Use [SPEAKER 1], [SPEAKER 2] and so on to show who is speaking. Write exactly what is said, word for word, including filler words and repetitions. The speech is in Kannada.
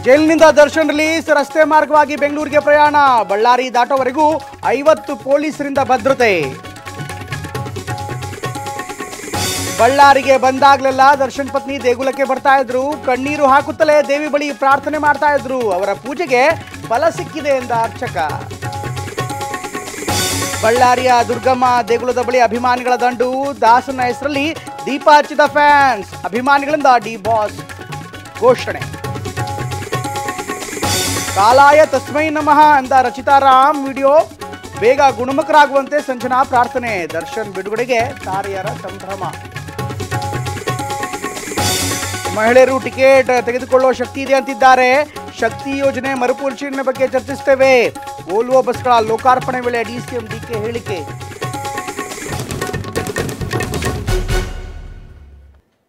[SPEAKER 1] ಜೈಲಿನಿಂದ ದರ್ಶನ್ ರಿಲೀಸ್. ರಸ್ತೆ ಮಾರ್ಗವಾಗಿ ಬೆಂಗಳೂರಿಗೆ ಪ್ರಯಾಣ. ಬಳ್ಳಾರಿ ದಾಟೋವರೆಗೂ ಐವತ್ತು ಪೊಲೀಸರಿಂದ ಭದ್ರತೆ. ಬಳ್ಳಾರಿಗೆ ಬಂದಾಗ್ಲೆಲ್ಲ ದರ್ಶನ್ ಪತ್ನಿ ದೇಗುಲಕ್ಕೆ ಬರ್ತಾ ಇದ್ರು. ಕಣ್ಣೀರು ಹಾಕುತ್ತಲೇ ದೇವಿ ಬಳಿ ಪ್ರಾರ್ಥನೆ ಮಾಡ್ತಾ ಇದ್ರು. ಅವರ ಪೂಜೆಗೆ ಫಲ ಸಿಕ್ಕಿದೆ ಎಂದ ಅರ್ಚಕ. ಬಳ್ಳಾರಿಯ ದುರ್ಗಮ್ಮ ದೇಗುಲದ ಬಳಿ ಅಭಿಮಾನಿಗಳ ದಂಡು. ದಾಸನ ಹೆಸರಲ್ಲಿ ದೀಪ ಹಚ್ಚಿದ ಫ್ಯಾನ್ಸ್. ಅಭಿಮಾನಿಗಳಿಂದ ಡಿ ಬಾಸ್ ಘೋಷಣೆ. ಕಾಲಾಯ ತಸ್ಮೈ ನಮಃ ಅಂದ ರಚಿತಾ ರಾಮ್ ವಿಡಿಯೋ. ಬೇಗ ಗುಣಮುಖರಾಗುವಂತೆ ಸಂಜನಾ ಪ್ರಾರ್ಥನೆ. ದರ್ಶನ್ ಬಿಡುಗಡೆಗೆ ತಾರೆಯರ ಸಂಭ್ರಮ. ಮಹಿಳೆಯರು ಟಿಕೆಟ್ ತೆಗೆದುಕೊಳ್ಳುವ ಶಕ್ತಿ ಇದೆ ಅಂತಿದ್ದಾರೆ. ಶಕ್ತಿ ಯೋಜನೆ ಮರುಪರಿಶೀಲನೆ ಬಗ್ಗೆ ಚರ್ಚಿಸುತ್ತೇವೆ. ವೋಲ್ವೋ ಬಸ್ಗಳ ಲೋಕಾರ್ಪಣೆ ವೇಳೆ ಡಿಸಿಎಂ ಡಿಕೆ ಹೇಳಿಕೆ.